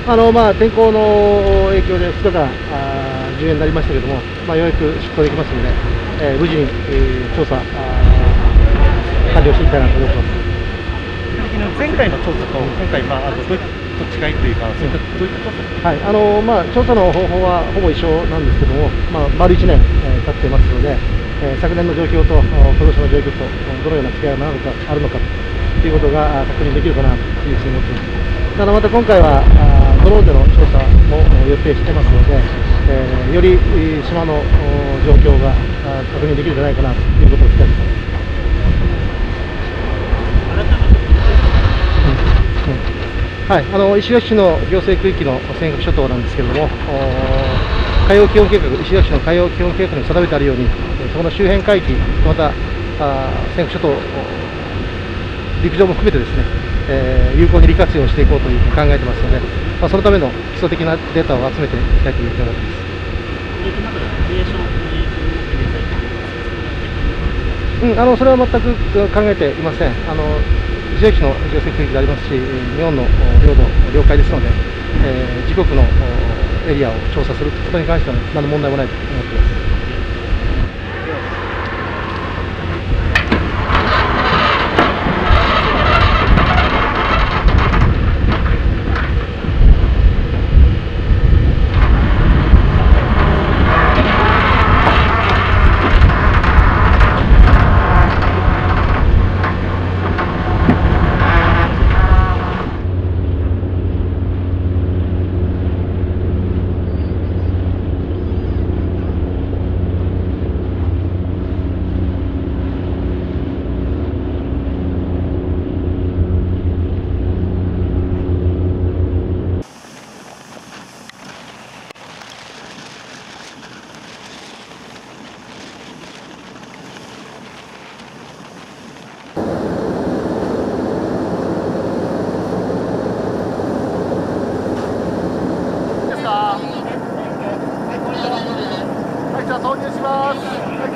天候の影響で2日間順延になりましたけども、ようやく出港できますので、無事に、調査完了していきたいなと思ってます。 前回の調査と今回、どういった違いというか、そういったどういった調査ですか？ 調査の方法はほぼ一緒なんですけども、丸1年、経ってますので、昨年の状況と今年の状況とどのような違いがあるのかということが確認できるかなというふうに思っています。ただまた今回はドローンでの調査も予定してますので、より島の状況が確認できるんじゃないかなということを期待しています。石垣市の行政区域の尖閣諸島なんですけれども、海洋基本計画、石垣市の海洋基本計画に定めてあるように、そこの周辺海域、また尖閣諸島、陸上も含めてですね、有効に利活用していこうというふうに考えてますので、そのための基礎的なデータを集めていきたいというふうに思っています。それは全く考えていません。石垣市の行政区域でありますし、日本の領土、領海ですので、自国のエリアを調査することに関しては何の問題もないと思っています。じゃあ投入します。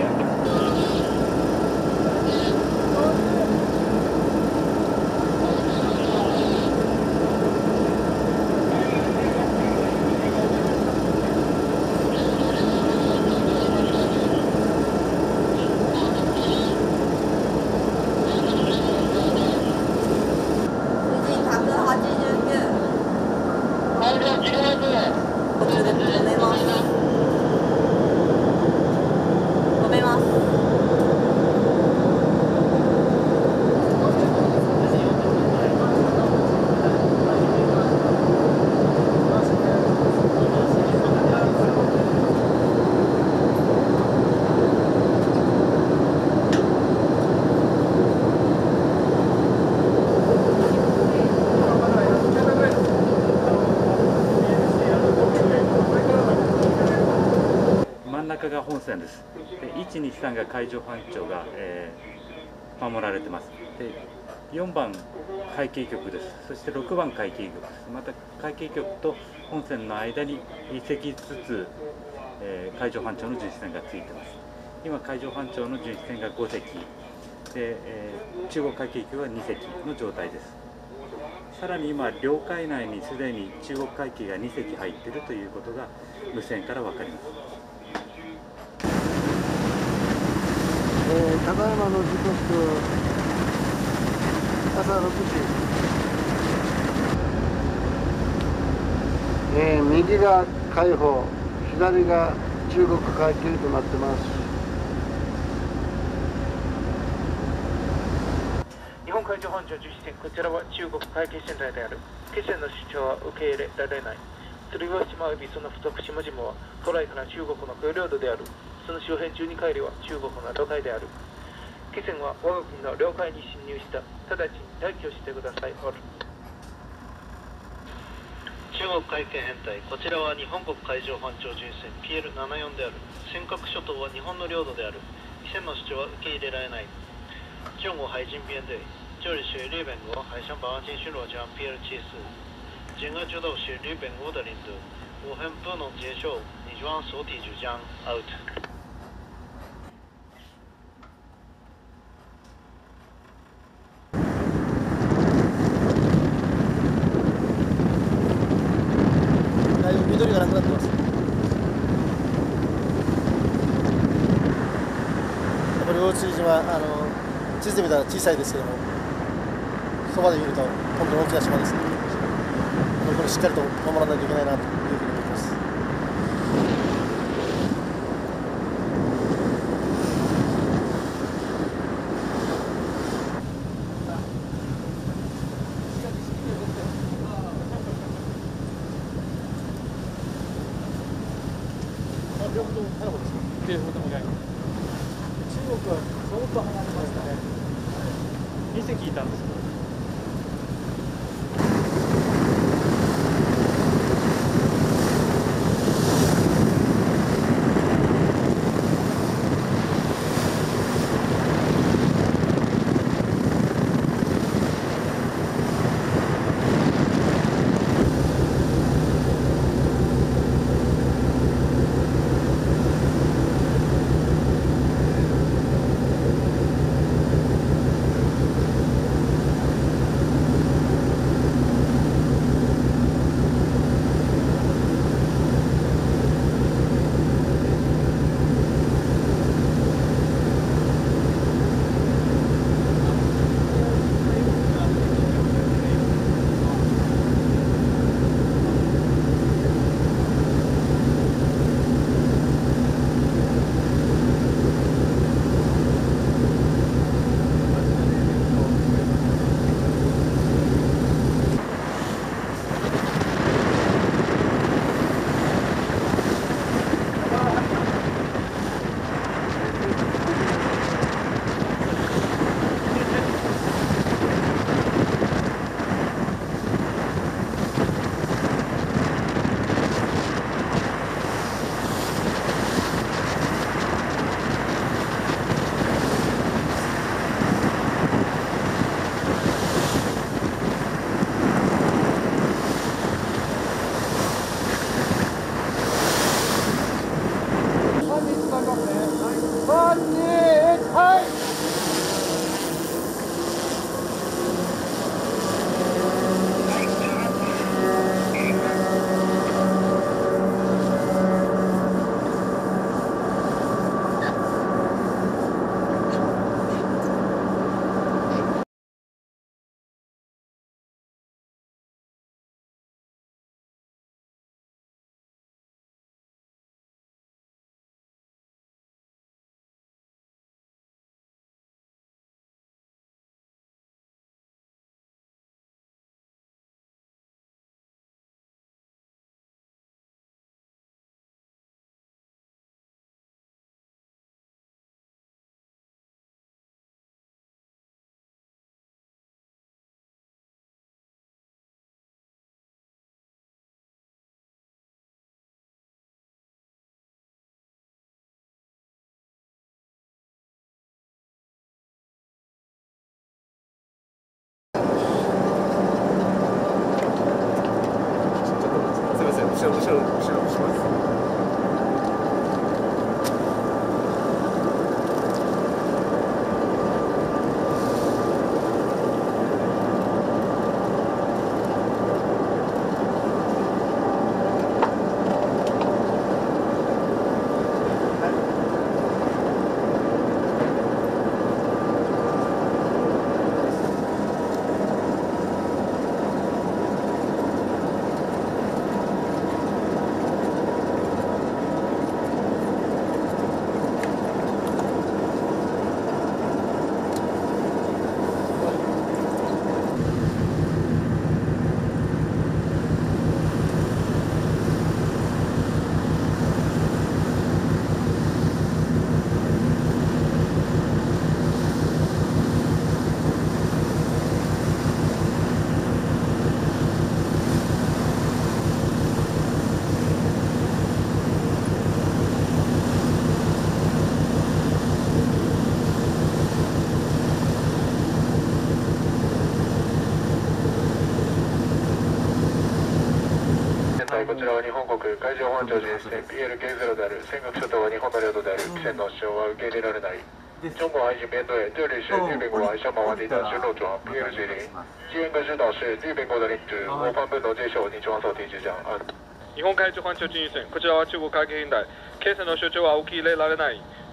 真ん中が本船です。で1、2、3が海上保安庁が、守られてます。で4番海警局です。そして6番海警局です。また海警局と本船の間に1隻ずつ、海上保安庁の巡視船がついてます。今海上保安庁の巡視船が5隻で、中国海警局は2隻の状態です。さらに今領海内にすでに中国海警が2隻入っているということが無線から分かります。 ただいまの時刻朝6時、右が海保、左が中国海警となってます。 日本海上保安庁巡視船、こちらは中国海警船隊である。決船の主張は受け入れられない。鶴ヶ島及びその付属島々は古来から中国の領土である。その周辺12海里は中国の領海である。決船は我が国の領海に侵入した。直ちに退去してください。中国海警編隊、こちらは日本国海上保安庁巡視船 PL74 である。尖閣諸島は日本の領土である。既船の主張は受け入れられない。中国海警编队，这里是日本国海上保安厅巡逻舰 PL74，整个知道是日本国的领土，我们不能接受你方所提主张 out。 魚釣島、地図で見たら小さいですけども、そばで見ると本当に大きな島ですね。これしっかりと守らないといけないなというふうに思います。両方とも花子ですか？両方とも外国。中国は相当離れましたね。2隻いたんですけど。 こちらは日本国海上保安庁巡視船 PL90 である尖閣諸島は日本の領土である汽船の主張は受け入れられない。中国海警边队这里是绿苹果海上马湾地的巡逻船 PL70， 机员跟指導是绿苹果的领主，我方分の接受日朝所提示じゃ。日本海上保安庁巡視船こちらは中国海警兵隊、警船の主張は受け入れられない。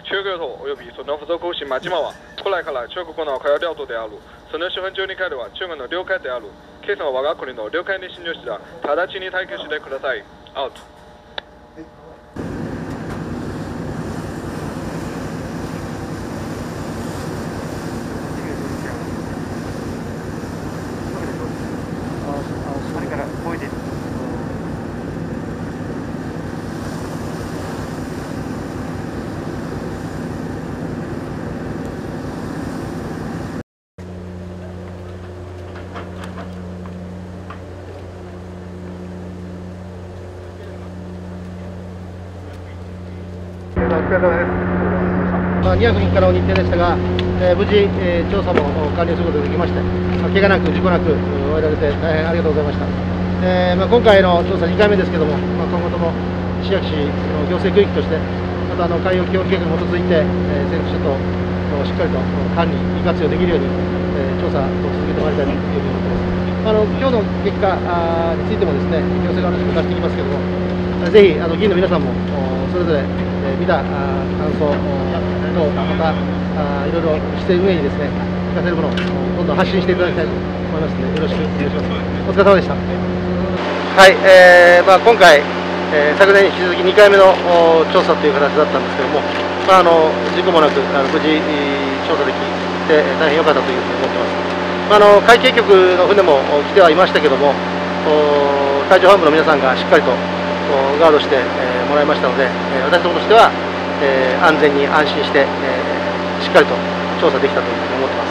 中国島及びその付属島々は古来から中国の海洋領土である。その周辺12海では中国の領海である。ケースは我が国の領海に侵入した。直ちに退去してください。アウト。 それからこいでお疲れ様です。2泊3日の日程でしたが、無事、調査も完了することができまして、怪我なく、事故なく終えられて大変ありがとうございました。今回の調査2回目ですけども、今後とも石垣市の行政区域として、また海洋基本計画に基づいて、尖閣諸島をしっかりと管理、利活用できるように、調査を続けてまいりたいというふうに思っています。今日の結果についてもですね、行政側の話も出していきますけども、ぜひ議員の皆さんもそれぞれ見た感想と、またいろいろして運営にですね、活かせるものをどんどん発信していただきたいと思いますので、よろしくお願いします。お疲れ様でした。はい、今回、昨年に引き続き2回目の調査という形だったんですけども、事故もなく無事調査できて大変良かったというふうに思ってます。海警局の船も来てはいましたけども、海上保安部の皆さんがしっかりとガードしてもらいましたので、私どもとしては安全に安心して、しっかりと調査できたというふうに思ってます。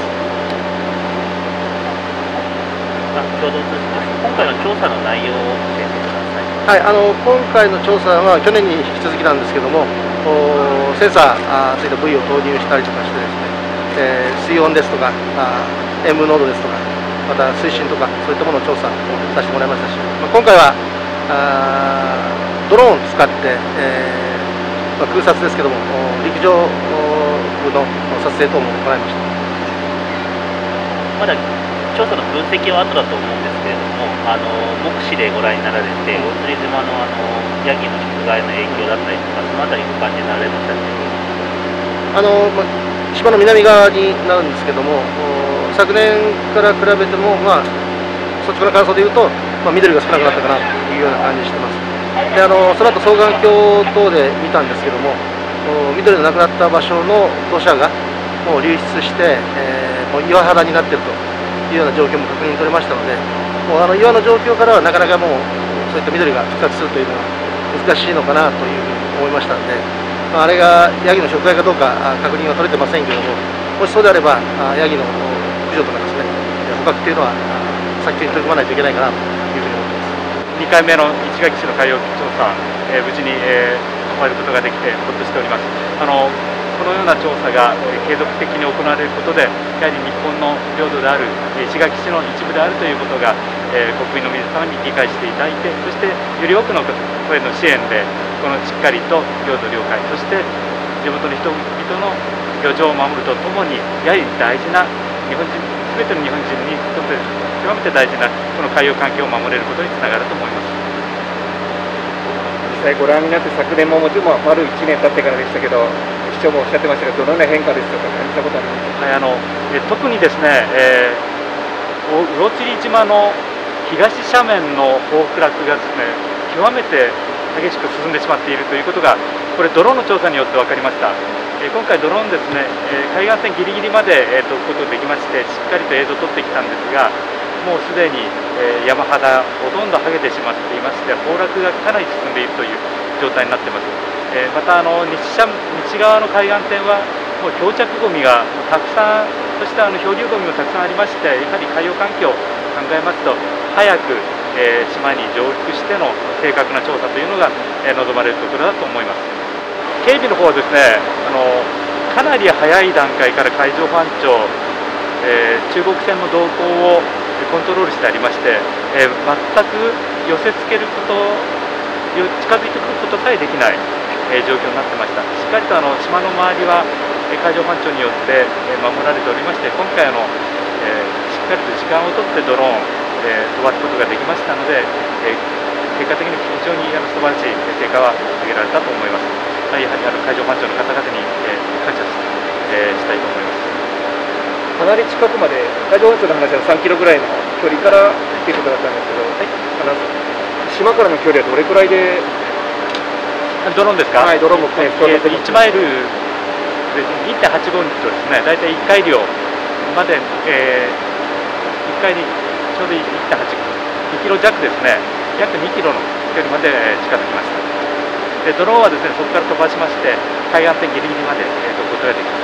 共同通信です。今回の調査の内容を教えてください。 はい、今回の調査は去年に引き続きなんですけども、センサーついた部位を投入したりとかしてですね、水温ですとか塩分濃度ですとか、また水深とかそういったものを調査させてもらいましたし、今回はドローンを使って、空撮ですけども、陸上部の撮影等も行いました。 まだ調査の分析は後だと思うんですけれども、目視でご覧になられて、大釣島のヤギの食害の影響だったりとか、そのあたりご感じになられましたね。 島の南側になるんですけども、昨年から比べても、率直な感想でいうと、緑が少なくなったかなというような感じしてます。でその後双眼鏡等で見たんですけども、緑のなくなった場所の土砂がもう流出して、もう岩肌になっているというような状況も確認取れましたので、もう岩の状況からはなかなかもうそういった緑が復活するというのは難しいのかなというふうに思いましたので、あれがヤギの食害かどうか確認は取れてませんけれども、もしそうであればヤギの駆除とかですね、捕獲というのは早急に取り組まないといけないかなというふうに思っています。 2回目の石垣市の海洋調査、無事に終えることができてほっとしております。このような調査が継続的に行われることで、やはり日本の領土である石垣市の一部であるということが、国民の皆様に理解していただいて、そしてより多くの声の支援で、このしっかりと領土領海、そして地元の人々の漁場を守るとともに、やはり大事な日本人、すべての日本人にとって極めて大事なこの海洋環境を守れることにつながると思います。 実際ご覧になって昨年ももちろん丸1年経ってからでしたけど、市長もおっしゃってましたが、どのような変化ですとか感じたことありますか？ はい、特にですね、魚釣島の東斜面の崩落がですね、極めて激しく進んでしまっているということが、これドローンの調査によって分かりました。今回ドローンですね、海岸線ギリギリまで飛ぶことができまして、しっかりと映像を撮ってきたんですが、もうすでに山肌ほとんど剥げてしまっていまして、崩落がかなり進んでいるという状態になっています。また西側の海岸線はもう漂着ゴミがたくさん、そして漂流ゴミもたくさんありまして、やはり海洋環境を考えますと早く、島に上陸しての正確な調査というのが、望まれるところだと思います。警備の方はですね、かなり早い段階から海上保安庁、中国船の動向をコントロールしてありまして、全く寄せつけること、近づいてくることさえできない、状況になってました。しっかりと島の周りは海上保安庁によって守られておりまして、今回しっかりと時間をとってドローン飛ばすことができましたので、結果的に非常に素晴らしい成果は上げられたと思います。やはり海上保安庁の方々にしたいと思います。 かなり近くまで、海上保安庁の話は3キロぐらいの距離からっていうことだったんですけど、島からの距離はどれくらいで？ ドローンですか？ はい、ドローンも含めて 1マイルで 1.85 日とですね、大体1回量まで、1回にちょうど 1.8 2キロ弱ですね、約2キロの距離まで近づきました。でドローンはですね、そこから飛ばしまして海岸線ギリギリまで飛ぶことができました。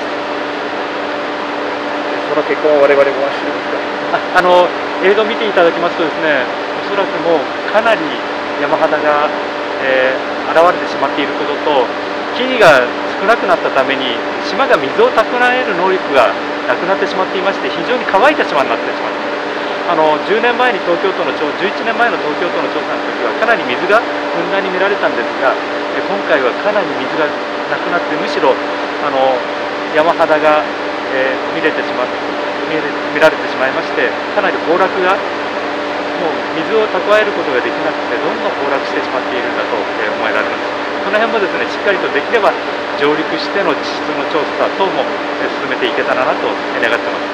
その結果は我々も知るんですか？ 映像を見ていただきますとですね、おそらくもうかなり山肌が、現れてしまっていることと、木々が少なくなったために島が水を蓄える能力がなくなってしまっていまして、非常に乾いた島になってしまっています。11年前の東京都の調査の時はかなり水がふんだんに見られたんですが、今回はかなり水がなくなって、むしろ山肌が、見られてしまいまして、かなり崩落がもう水を蓄えることができなくて、どんどん崩落してしまっているんだと思えられます。その辺もですね、しっかりとできれば上陸しての地質の調査等も進めていけたらなと願っています。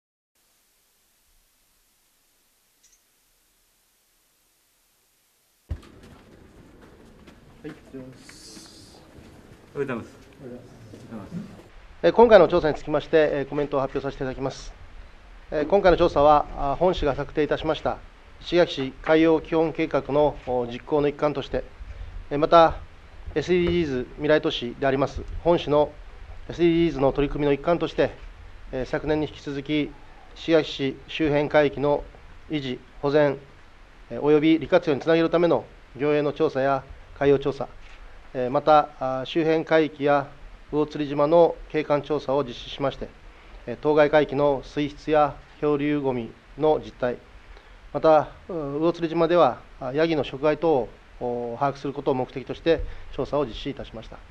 今回の調査につきましてコメントを発表させていただきます。今回の調査は本市が策定いたしました石垣市海洋基本計画の実行の一環として、また SDGs 未来都市であります本市の SDGs の取り組みの一環として、昨年に引き続き石垣市周辺海域の維持保全および利活用につなげるための漁営の調査や海洋調査、また周辺海域や魚釣島の景観調査を実施しまして、当該海域の水質や漂流ごみの実態、また魚釣島ではヤギの食害等を把握することを目的として調査を実施いたしました。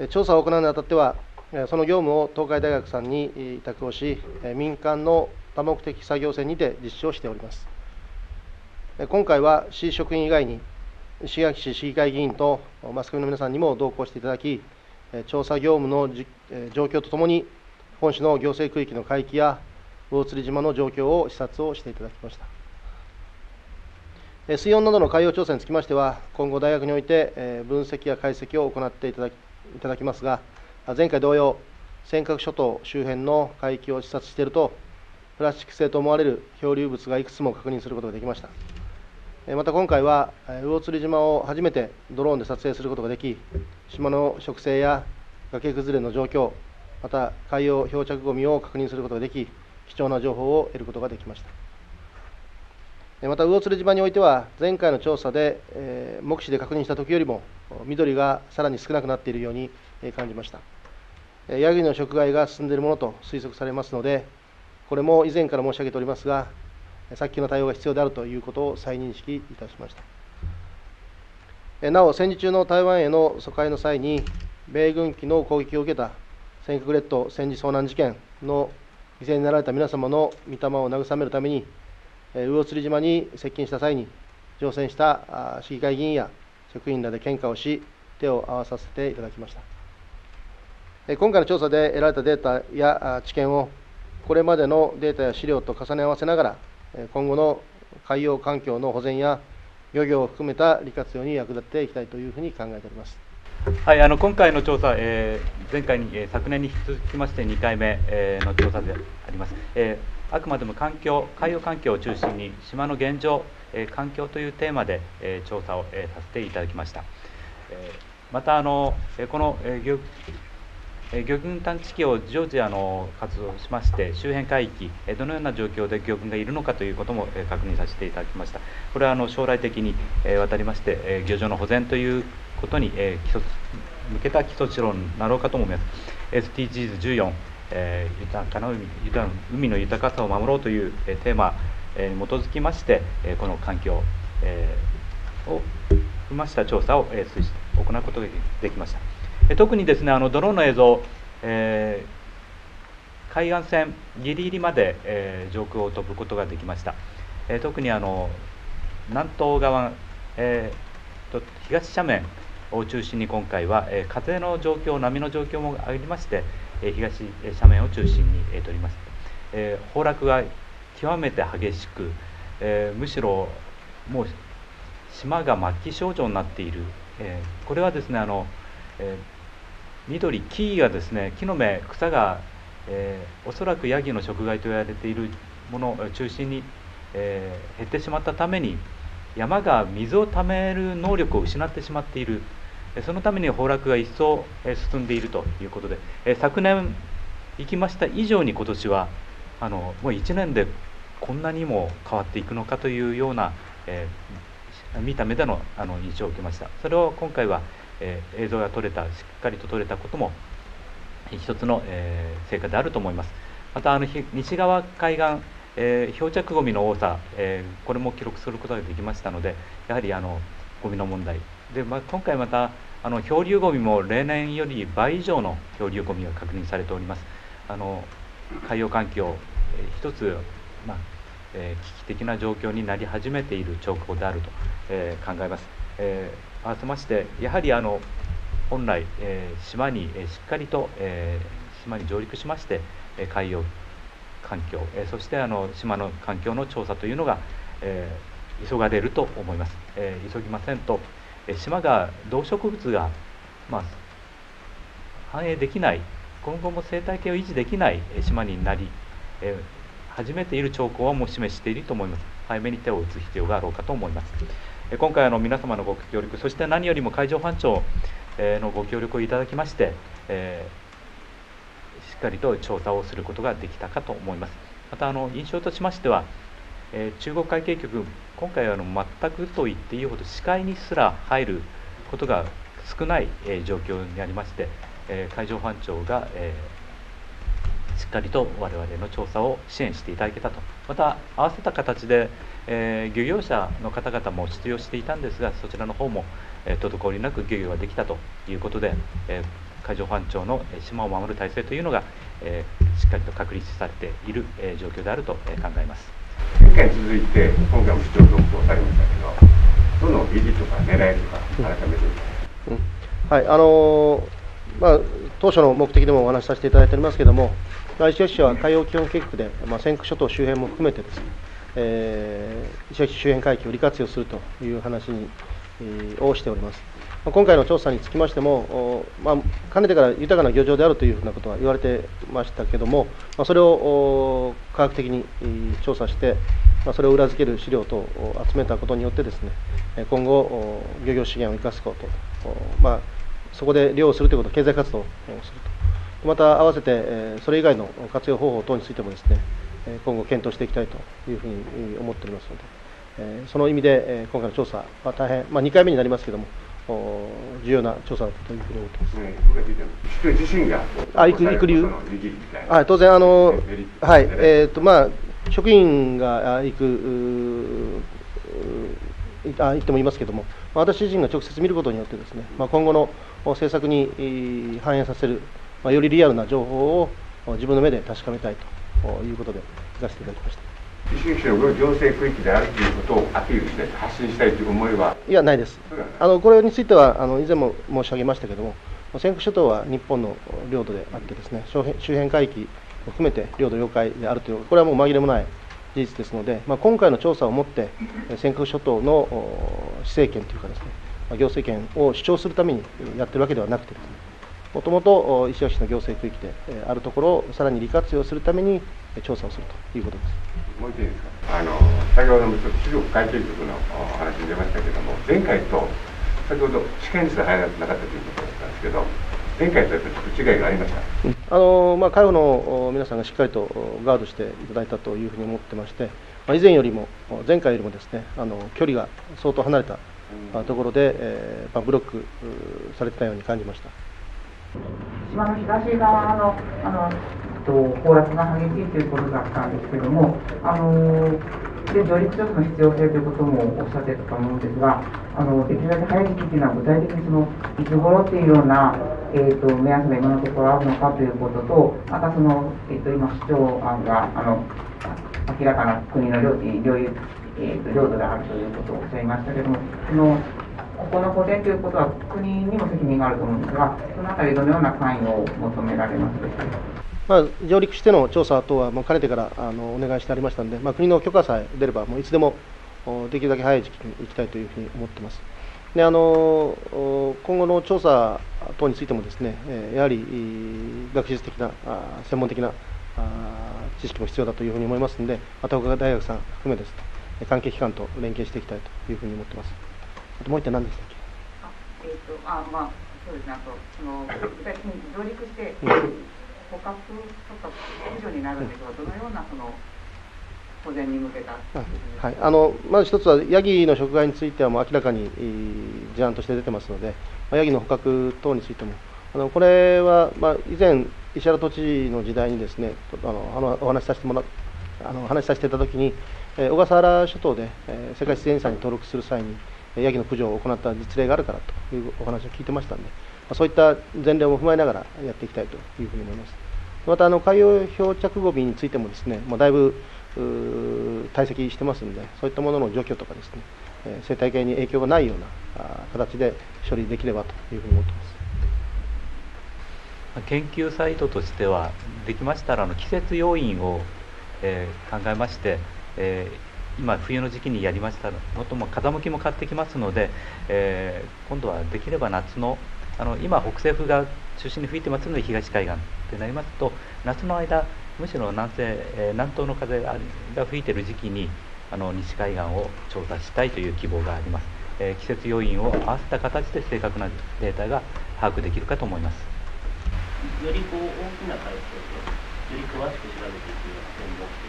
調査を行うにあたっては、その業務を東海大学さんに委託をし、民間の多目的作業船にて実施をしております。今回は市職員以外に石垣市市議会議員とマスコミの皆さんにも同行していただき、調査業務の状況とともに本市の行政区域の海域や魚釣島の状況を視察をしていただきました。水温などの海洋調査につきましては、今後大学において分析や解析を行っていただきますが、前回同様、尖閣諸島周辺の海域を視察していると、プラスチック製と思われる漂流物がいくつも確認することができました。また今回は、魚釣島を初めてドローンで撮影することができ、島の植生や崖崩れの状況、また海洋漂着ごみを確認することができ、貴重な情報を得ることができました。また魚釣島においては、前回の調査で、目視で確認したときよりも、緑がさらに少なくなっているように感じました。ヤギの食害が進んでいるものと推測されますので、これも以前から申し上げておりますが、早急な対応が必要であるということを再認識いたしました。なお、戦時中の台湾への疎開の際に、米軍機の攻撃を受けた尖閣列島戦時遭難事件の犠牲になられた皆様の御霊を慰めるために、魚釣島に接近した際に、乗船した市議会議員や職員らで献花をし、手を合わさせていただきました。今回の調査で得られたデータや知見を、これまでのデータや資料と重ね合わせながら、今後の海洋環境の保全や漁業を含めた利活用に役立てていきたいというふうに考えております。 はい、今回の調査、前回に、昨年に引き続きまして2回目、の調査であります。あくまでも海洋環境を中心に島の現状、環境というテーマで、調査を、させていただきました。またこの魚群探知機を常時活動しまして、周辺海域、どのような状況で魚群がいるのかということも確認させていただきました。これは将来的にわたりまして、漁場の保全ということに向けた基礎知論になろうかと思います。SDGs14、海の豊かさを守ろうというテーマに基づきまして、この環境を踏ました調査を行うことができました。特にですね、ドローンの映像、海岸線ギリギリまで、上空を飛ぶことができました。特に南東側、東斜面を中心に今回は風の状況、波の状況もありまして、東斜面を中心に取りました。崩落が極めて激しく、むしろもう島が末期症状になっている。これはですね、緑、木がですね、木の芽、草が、おそらくヤギの食害と言われているものを中心に、減ってしまったために、山が水をためる能力を失ってしまっている。そのために崩落が一層進んでいるということで、昨年行きました以上に今年はもう1年でこんなにも変わっていくのかというような、見た目での印象を受けました。それを今回は、映像が撮れた、しっかりと撮れたことも一つの、成果であると思います。また西側海岸、漂着ゴミの多さ、これも記録することができましたので、やはりゴミの問題で、今回また漂流ゴミも例年より倍以上の漂流ゴミが確認されております。海洋環境、一つ、危機的な状況になり始めている兆候であると、考えます。合わせまして、やはり本来、島にしっかりと、島に上陸しまして、海洋環境、そして島の環境の調査というのが、急がれると思います。急ぎませんと、島が動植物が、繁栄できない、今後も生態系を維持できない島になり始めている兆候はもう示していると思います。早めに手を打つ必要があろうかと思います。今回皆様のご協力、そして何よりも海上保安庁のご協力をいただきまして、しっかりと調査をすることができたかと思います。また印象としましては、中国海警局、今回は全くと言っていいほど視界にすら入ることが少ない、状況にありまして、海上保安庁が、しっかりと我々の調査を支援していただけたと。また合わせた形で、漁業者の方々も出漁していたんですが、そちらの方も、滞りなく漁業ができたということで、海上保安庁の島を守る体制というのが、しっかりと確立されている、状況であると、考えます。 前回に続いて今回も市長続行されましたけど、どの意義とか狙いとか改めて、 当初の目的でもお話しさせていただいておりますけれども、石垣市は海洋基本計画で、尖閣諸島周辺も含めてですね、石垣市周辺海域を利活用するという話をしております。今回の調査につきましても、かねてから豊かな漁場であるというふうなことは言われてましたけれども、それを科学的に調査して、それを裏付ける資料等を集めたことによってですね、今後、漁業資源を生かすこと、そこで漁をするということ、経済活動をすると、また合わせてそれ以外の活用方法等についてもですね、今後検討していきたいというふうに思っておりますので、その意味で今回の調査は大変、2回目になりますけれども、重要な調査だというふうに思っています。 市長自身が行く理由、当然職員が行ってもいますけれども、私自身が直接見ることによってですね、今後の政策に反映させる、よりリアルな情報を自分の目で確かめたいということで行かせていただきました。 石垣市の行政区域であるということをアピールしたい、発信したいという思いは？ いや、ないです。これについては以前も申し上げましたけれども、尖閣諸島は日本の領土であってですね、周辺海域を含めて領土領海であるという、これはもう紛れもない事実ですので、今回の調査をもって尖閣諸島の施政権というかですね、行政権を主張するためにやってるわけではなくてですね、もともと石垣市の行政区域であるところをさらに利活用するために調査をするということです。 もう一点いいですか。先ほどもちょっと中国海警局の話に出ましたけれども、前回と先ほど視界にすら入らなかったということだったんですけど、前回とやっぱりちょっと違いがありました。 海保の皆さんがしっかりとガードしていただいたというふうに思ってまして、以前よりも前回よりもですね、距離が相当離れたところで、ブロックされてたように感じました。 島の東側の崩落が激しいということだったんですけれども、で上陸調査の必要性ということもおっしゃってたと思うんですが、できるだけ早い時期というのは具体的にいつ頃っていうような、目安が今のところあるのかということと、また今市長案が明らかな国の領土であるということをおっしゃいましたけれども、 この保全ということは国にも責任があると思うんですが、そのあたりどのような関与を求められますでしょうか。 上陸しての調査等はもうかねてからお願いしてありましたので、国の許可さえ出れば、もういつでもできるだけ早い時期に行きたいというふうに思っています。で今後の調査等についてもですね、やはり学術的な専門的な知識も必要だというふうに思いますので、東北大学さん含めですね、関係機関と連携していきたいというふうに思っています。あともう一点何でしたっけ？ そうですね。あと具体的に上陸して捕獲とか駆除になるんですが、どのような保全に向けた。 はい、まず一つはヤギの食害についてはもう明らかに事案として出てますので、ヤギの捕獲等についてもこれは以前石原都知事の時代にですね、お話しさせていただきに、小笠原諸島で世界自然遺産に登録する際にヤギの駆除を行った実例があるからというお話を聞いてましたので、そういった前例も踏まえながらやっていきたいというふうに思います。また海洋漂着ゴミについてもですね、だいぶ堆積してますので、そういったものの除去とかですね、生態系に影響がないような形で処理できればというふうに思っています。 研究サイトとしては、できましたら季節要因を、考えまして、今冬の時期にやりましたらも風向きも変わってきますので、今度はできれば夏の今北西風が中心に吹いてますので東海岸ってなりますと、夏の間むしろ南東の風が吹いている時期に西海岸を調査したいという希望があります。季節要因を合わせた形で正確なデータが把握できるかと思います。 より大きな海域でより詳しく調べていくような点も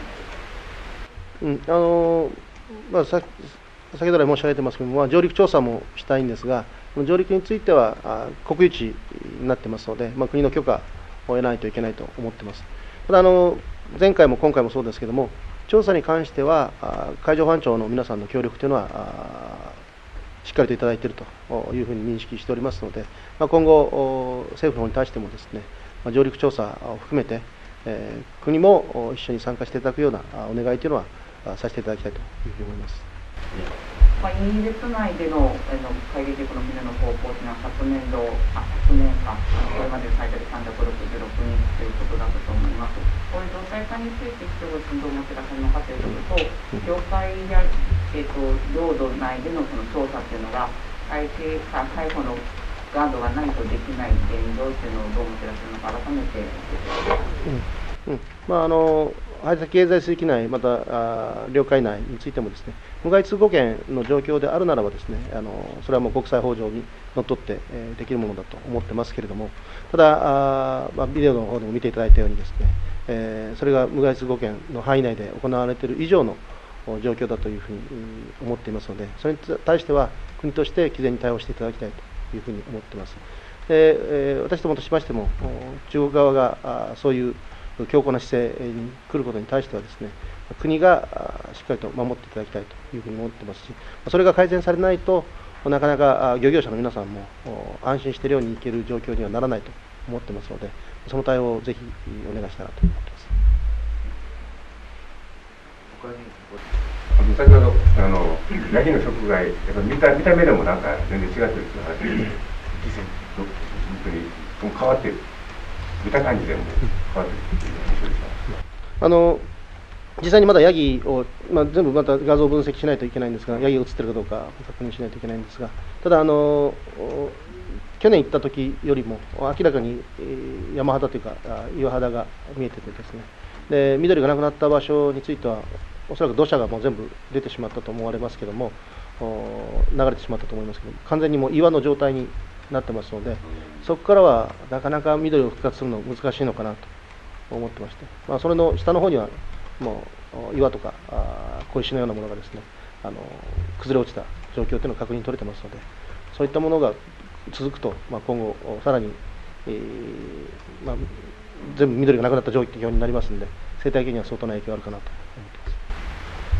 先ほど来申し上げてますけども、上陸調査もしたいんですが、上陸については国有地になってますので、国の許可を得ないといけないと思っています。ただ前回も今回もそうですけども、調査に関しては海上保安庁の皆さんの協力というのはしっかりといただいているというふうに認識しておりますので、今後政府の方に対してもですね、上陸調査を含めて、国も一緒に参加していただくようなお願いというのはさせていただきたいというふうに思います。 EEZ 内での海撃力の船の航行というのは昨年か、これまで最大で366人ということだったと思います。こういう状態化についてどう思っていらっしゃるのかということと、領海や、領土内での調査というのが、海保のガードがないとできない現状というのをどう思っていらっしゃるのか、改めて排他経済水域内、また領海内についてもですね、無害通行権の状況であるならばですね、それはもう国際法上にのっとってできるものだと思ってますけれども、ただビデオの方でも見ていただいたようにですね、それが無害通行権の範囲内で行われている以上の状況だというふうに思っていますので、それに対しては国として毅然に対応していただきたいというふうに思っています。で私どもとしましても、中国側がそういう強固な姿勢に来ることに対してはですね、国がしっかりと守っていただきたいというふうに思ってますし、それが改善されないとなかなか漁業者の皆さんも安心して漁に行ける状況にはならないと思ってますので、その対応をぜひお願いしたいなと思ってます。 先ほどヤギの食害、やっぱ見た目でもなんか全然違ってるっていう話で、本当に変わってる。見た感じでも変わってくるという印象でした。 実際にまだヤギを、全部また画像分析しないといけないんですが、ヤギが映ってるかどうか確認しないといけないんですが、ただ去年行った時よりも明らかに山肌というか岩肌が見えててですね、で緑がなくなった場所についてはおそらく土砂がもう全部出てしまったと思われますけども、流れてしまったと思いますけども、完全にもう岩の状態になってますので、そこからはなかなか緑を復活するの難しいのかなと思ってまして、それの下の方にはもう岩とか小石のようなものがですね、崩れ落ちた状況というのが確認取れてますので、そういったものが続くと、今後さらに、全部緑がなくなった状況になりますので、生態系には相当な影響があるかなと思ってます。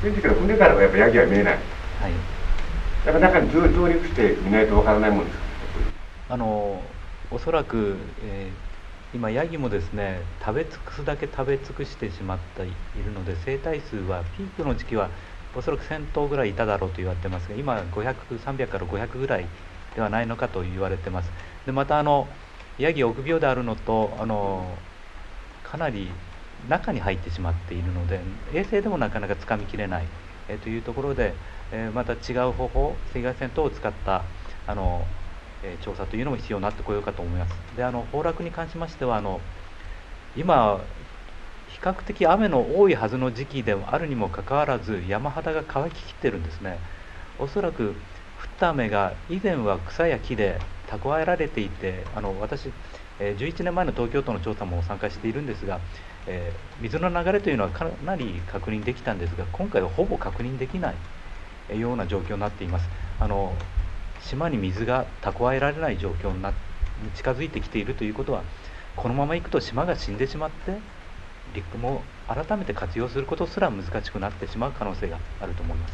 現地から船からはやっぱヤギは見えない。 はい。 やっぱ中に上陸して見ないとわからないもんですか。 おそらく、今ヤギもですね、食べ尽くすだけ食べ尽くしてしまっているので、生態数はピークの時期はおそらく1000頭ぐらいいただろうと言われてますが、今500、300から500ぐらいではないのかと言われてます。でまたヤギ臆病であるのとかなり中に入ってしまっているので、衛星でもなかなかつかみきれない、というところで、また違う方法、赤外線等を使った調査というのも必要になってこようかと思います。で崩落に関しましては今比較的雨の多いはずの時期であるにもかかわらず山肌が乾ききってるんですね。おそらく降った雨が以前は草や木で蓄えられていて、私11年前の東京都の調査も参加しているんですが、水の流れというのはかなり確認できたんですが、今回はほぼ確認できないような状況になっています。島に水が蓄えられない状況に近づいてきているということは、このままいくと島が死んでしまって陸も改めて活用することすら難しくなってしまう可能性があると思います。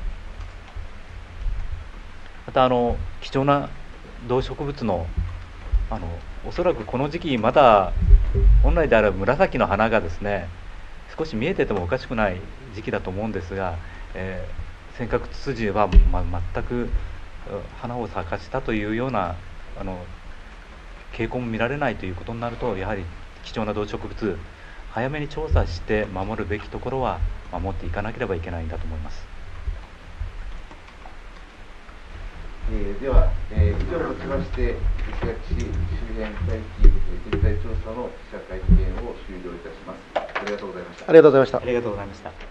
また貴重な動植物のおそらくこの時期まだ本来である紫の花がですね少し見えててもおかしくない時期だと思うんですが、尖閣ツツジは、全く花を咲かしたというような傾向も見られないということになると、やはり貴重な動植物早めに調査して守るべきところは守っていかなければいけないんだと思います。 では、以上をもちまして石垣市周辺海域実態調査の記者会見を終了いたします。ありがとうございました。 ありがとうございました。 ありがとうございました。